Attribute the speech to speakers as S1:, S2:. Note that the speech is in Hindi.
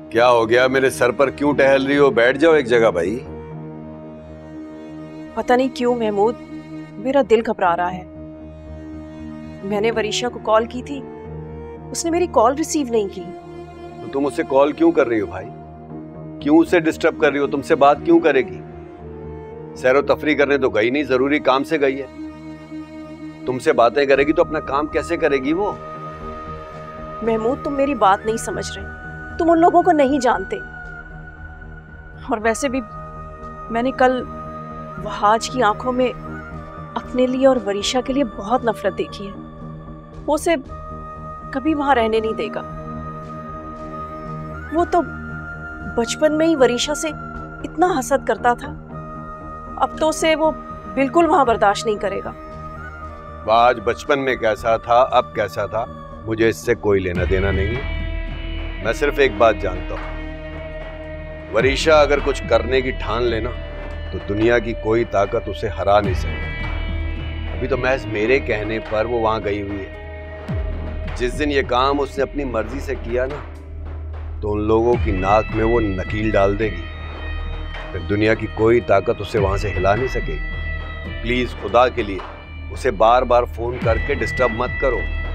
S1: क्या हो गया? मेरे सर पर क्यों टहल रही हो? बैठ जाओ एक जगह भाई।
S2: पता नहीं क्यों महमूद, मेरा दिल घबरा रहा है। मैंने वरीशा को कॉल की थी, उसने मेरी कॉल रिसीव नहीं की।
S1: तो तुम उससे कॉल क्यों कर रही हो भाई? क्यों उसे डिस्टर्ब कर रही हो? तुमसे बात क्यों करेगी? सैरो तफरी करने तो गई नहीं, जरूरी काम से गई है। तुमसे बातें करेगी तो अपना काम कैसे करेगी वो?
S2: महमूद, तुम मेरी बात नहीं समझ रहे, तुम उन लोगों को नहीं जानते। और वैसे भी मैंने कल वहाज की आंखों में अपने लिए और वरीशा के लिए बहुत नफरत देखी है। वो उसे कभी वहां रहने नहीं देगा। वो तो बचपन में ही वरीशा से इतना हसद करता था, अब तो उसे वो बिल्कुल वहां बर्दाश्त नहीं करेगा।
S1: आज बचपन में कैसा था, अब कैसा था, मुझे इससे कोई लेना देना नहीं है। मैं सिर्फ एक बात जानता हूं, वरीशा अगर कुछ करने की ठान लेना तो दुनिया की कोई ताकत उसे हरा नहीं सकती। अभी तो महज मेरे कहने पर वो वहां गई हुई है। जिस दिन ये काम उसने अपनी मर्जी से किया ना, तो उन लोगों की नाक में वो नकील डाल देगी। फिर दुनिया की कोई ताकत उसे वहां से हिला नहीं सकेगी। प्लीज खुदा के लिए उसे बार बार फोन करके डिस्टर्ब मत करो।